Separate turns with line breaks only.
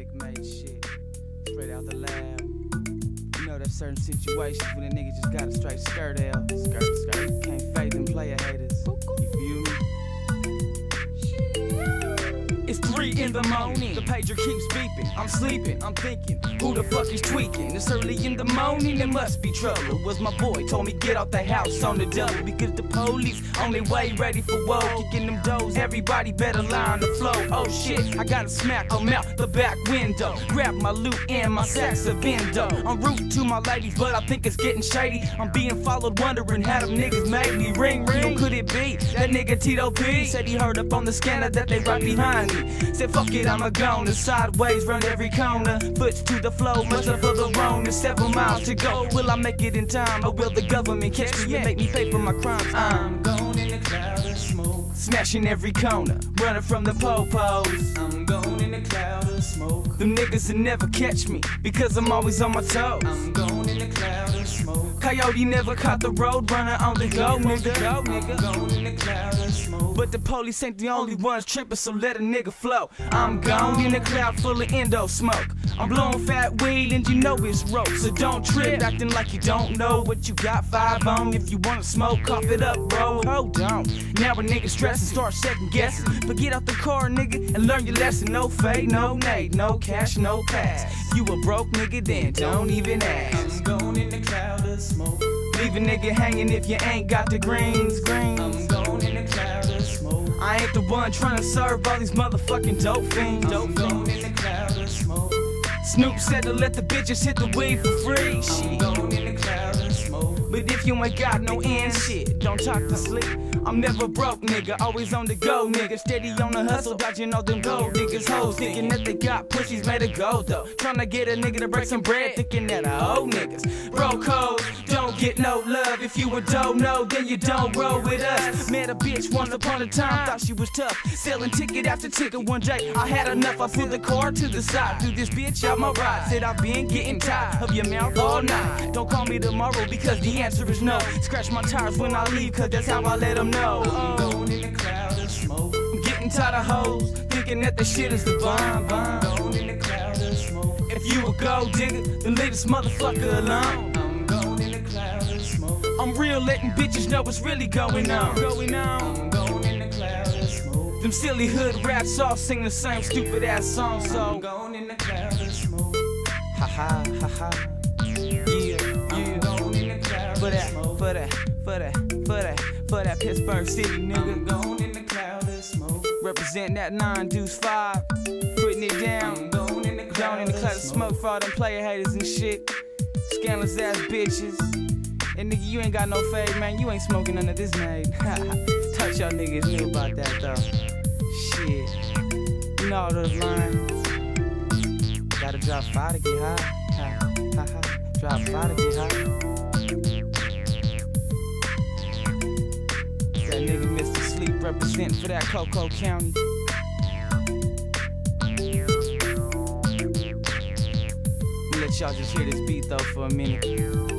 Music made shit straight out the lab. You know, there's certain situations when a nigga just got a straight skirt out. Skirt. Can't fade them player haters. You feel me? It's 3 in the morning, the pager keeps beeping. I'm sleeping, I'm thinking, who the fuck is tweaking? It's early in the morning, there must be trouble. Was my boy, told me get out the house on the double. Because the police on their way ready for woe. Kicking them doors, everybody better lie on the floor. Oh shit, I gotta smack them out the back window. Grab my loot and my sacks of endo. En route to my ladies, but I think it's getting shady. I'm being followed, wondering how them niggas made me. Ring, ring, could it be that nigga Tito P? Said he heard up on the scanner that they right behind me. Said fuck it, I'ma go sideways, run every corner. Foot to the flow, much up for the road. There's 7 miles to go. Will I make it in time, or will the government catch me and make me pay for my crimes? I'm gone in a cloud of smoke, smashing every corner, running from the po-pos. I'm gone in a cloud of smoke. Them niggas will never catch me, because I'm always on my toes. I'm gone in a cloud of smoke. Coyote never caught the road runner on the go, nigga. I'm gone in a cloud of smoke. But the police ain't the only ones tripping, so let a nigga flow. I'm gone in a cloud full of endo smoke. I'm blowing fat weed and you know it's rope. So don't trip, acting like you don't know what you got 5 on. If you wanna smoke, cough it up, bro. Hold on. Now a nigga stressing, start second guessing. But get out the car, nigga, and learn your lesson. No fade, no nade, no cash, no pass. If you a broke nigga, then don't even ask. I'm gone in the cloud of smoke. Leave a nigga hanging if you ain't got the greens. I'm gone in the cloud of smoke. I ain't the one trying to serve all these motherfucking dope fiends. I'm gone in the cloud of smoke. Snoop said to let the bitches hit the weed for free. I'm gone in the cloud of smoke. But if you ain't got no end, shit, don't talk to sleep. I'm never broke, nigga, always on the go, nigga. Steady on the hustle, dodging all them gold diggers, hoes. Thinking that they got pussies made of gold, though. Trying to get a nigga to break some bread, thinking that I owe niggas. Bro code, don't get no love. If you a don't know, then you don't roll with us. Met a bitch once upon a time, thought she was tough. Selling ticket after ticket one day, I had enough. I pulled the car to the side, threw this bitch out my ride. Said I've been getting tired of your mouth all night. Don't call me tomorrow because the answer is no. Scratch my tires when I leave, cause that's how I let them know. I'm going in a cloud of smoke. I'm getting tired of hoes, thinking that the shit is the bomb. I'm going in a cloud of smoke. If you a gold digger, then leave this motherfucker alone. I'm going in a cloud of smoke. I'm real, letting bitches know what's really going on. I'm going in a cloud of smoke. Them silly hood rats all sing the same stupid ass song, so I'm going in a cloud of smoke. Ha ha ha ha. Yeah. I'm going in a cloud of smoke. For that Pittsburg City, nigga. I'm gone in the cloud of smoke. Represent that 9 deuce 5, putting it down. I'm gone in the cloud of smoke for all them player haters and shit. Scandalous ass bitches. And nigga, you ain't got no fade, man. You ain't smoking none of this made. Touch y'all niggas knew about that though. Shit. You know all those lines. Gotta drop 5 to get high. Drop 5 to get high. That nigga Mr. Sleep representing for that Coco County. Let y'all just hear this beat though for a minute.